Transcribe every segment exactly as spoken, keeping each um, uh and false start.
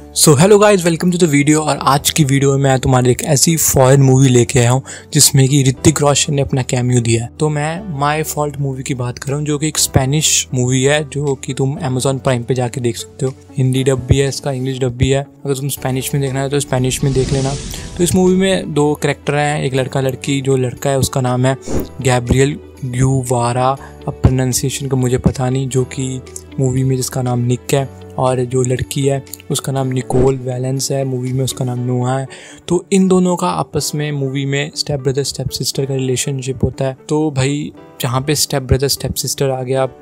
So hello guys, welcome to the video. और आज की वीडियो में मैं तुम्हारे एक ऐसी फॉरेन मूवी लेके आया हूँ जिसमें कि ऋतिक रोशन ने अपना कैमियो दिया है। तो मैं माई फॉल्ट मूवी की बात कर रहा हूँ, जो कि एक स्पेनिश मूवी है जो कि तुम अमेजॉन प्राइम पे जाके देख सकते हो। हिंदी डब भी है इसका, इंग्लिश डब भी है। अगर तुम स्पेनिश में देखना है तो स्पेनिश में देख लेना। तो इस मूवी में दो कैरेक्टर हैं, एक लड़का लड़की। जो लड़का है उसका नाम है गैब्रियल ग्यूवारा, अब प्रोनाउंसिएशन का मुझे पता नहीं, जो कि मूवी में जिसका नाम निक है। और जो लड़की है उसका नाम निकोल वैलेंस है, मूवी में उसका नाम नोआ है। तो इन दोनों का आपस में मूवी में स्टेप ब्रदर स्टेप सिस्टर का रिलेशनशिप होता है। तो भाई जहाँ पे स्टेप ब्रदर स्टेप सिस्टर आ गया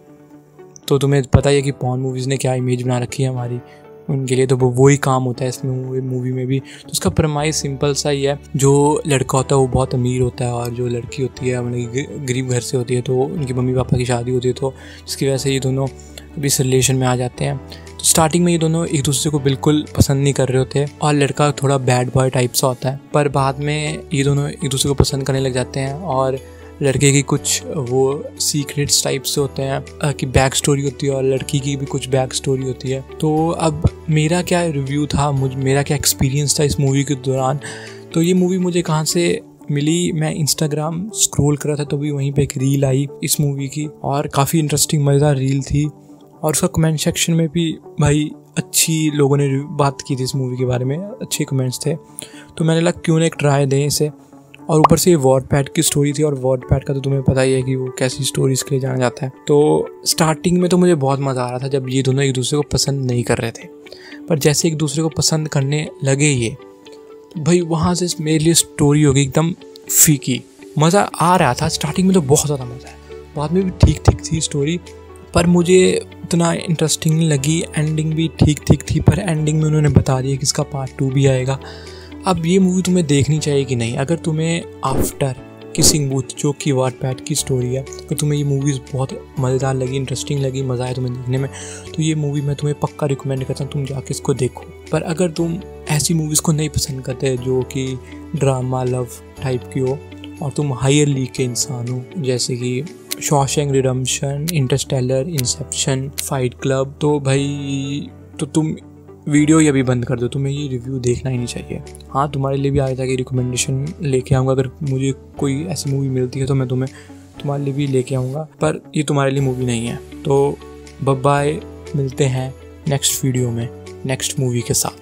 तो तुम्हें पता ही है कि पॉर्न मूवीज़ ने क्या इमेज बना रखी है हमारी, उनके लिए तो वो वही काम होता है इसमें मूवी में भी। तो उसका प्रमाइस सिंपल सा ही है। जो लड़का होता है वो बहुत अमीर होता है और जो लड़की होती है मतलब गरीब घर से होती है। तो उनकी मम्मी पापा की शादी होती है, तो जिसकी वजह से ये दोनों अभी इस रिलेशन में आ जाते हैं। तो स्टार्टिंग में ये दोनों एक दूसरे को बिल्कुल पसंद नहीं कर रहे होते और लड़का थोड़ा बैड बॉय टाइप सा होता है। पर बाद में ये दोनों एक दूसरे को पसंद करने लग जाते हैं और लड़के की कुछ वो सीक्रेट्स टाइप से होते हैं कि बैक स्टोरी होती है और लड़की की भी कुछ बैक स्टोरी होती है। तो अब मेरा क्या रिव्यू था, मुझ मेरा क्या एक्सपीरियंस था इस मूवी के दौरान। तो ये मूवी मुझे कहाँ से मिली, मैं इंस्टाग्राम स्क्रॉल कर रहा था तो भी वहीं पे एक रील आई इस मूवी की और काफ़ी इंटरेस्टिंग मज़ेदार रील थी। और उसका कमेंट सेक्शन में भी भाई अच्छी लोगों ने बात की थी इस मूवी के बारे में, अच्छे कमेंट्स थे। तो मैंने लगा क्यों ना एक ट्राई दें इसे। और ऊपर से ये वॉटपैड की स्टोरी थी और वॉटपैड का तो तुम्हें पता ही है कि वो कैसी स्टोरीज़ के लिए जाना जाता है। तो स्टार्टिंग में तो मुझे बहुत मज़ा आ रहा था जब ये दोनों एक दूसरे को पसंद नहीं कर रहे थे, पर जैसे एक दूसरे को पसंद करने लगे ये भाई वहाँ से मेरे लिए स्टोरी हो गई एकदम फीकी। मज़ा आ रहा था स्टार्टिंग में तो बहुत ज़्यादा मज़ा है, बाद में भी ठीक ठीक थी स्टोरी, पर मुझे इतना इंटरेस्टिंग नहीं लगी। एंडिंग भी ठीक ठीक थी, पर एंडिंग में उन्होंने बता दिया कि इसका पार्ट टू भी आएगा। अब ये मूवी तुम्हें देखनी चाहिए कि नहीं, अगर तुम्हें आफ्टर किसिंग बूथ जो कि वॉटपैड की स्टोरी है, तो तुम्हें ये मूवीज़ बहुत मज़ेदार लगी, इंटरेस्टिंग लगी, मज़ा आया तुम्हें देखने में, तो ये मूवी मैं तुम्हें पक्का रिकमेंड करता हूँ तुम जाके इसको देखो। पर अगर तुम ऐसी मूवीज़ को नहीं पसंद करते जो कि ड्रामा लव टाइप की हो और तुम हायर लीग के इंसान हो, जैसे कि Shawshank Redemption, Interstellar, Inception, Fight Club, तो भाई तो तुम वीडियो ही अभी बंद कर दो, तुम्हें ये रिव्यू देखना ही नहीं चाहिए। हाँ, तुम्हारे लिए भी आया था कि रिकमेंडेशन लेके आऊँगा, अगर मुझे कोई ऐसी मूवी मिलती है तो मैं तुम्हें तुम्हारे लिए भी लेके आऊँगा, पर ये तुम्हारे लिए मूवी नहीं है। तो बाय बाय, मिलते हैं नेक्स्ट वीडियो में नेक्स्ट मूवी के साथ।